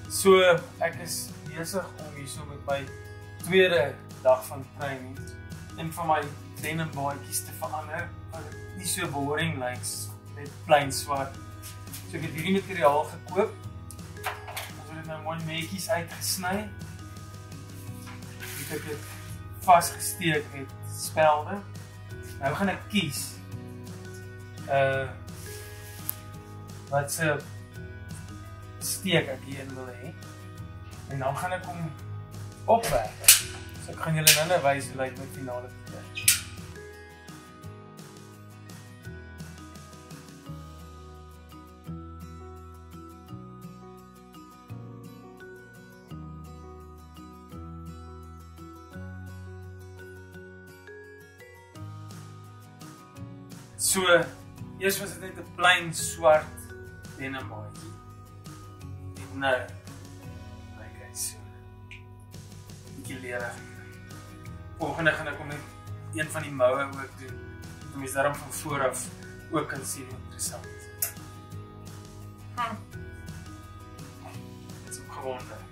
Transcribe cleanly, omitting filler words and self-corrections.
So, ek is besig om hierso met my tweede dag van training en van my denim baadjies te verander, wat nie so boring lyk met plain swart. So ek het hierdie materiaal gekoop. Ons het dit nou mooi netjies uitgesny. Ek het dit vasgesteek met spelde. Nou gaan ek kies wat se steek ek hierin wil hê. En dan gaan ek hom opwerk. So ek gaan julle nou wys hoe lyk my finale produk. So, eers was dit net 'n plain swart denim baadjie. En nou, lyk hy so. Bietjie leerig. Volgende gaan ek hom met een van die moue ook doen. Om mens daarom van vooraf ook kan sien hoe interessant. Dit is opgewonde.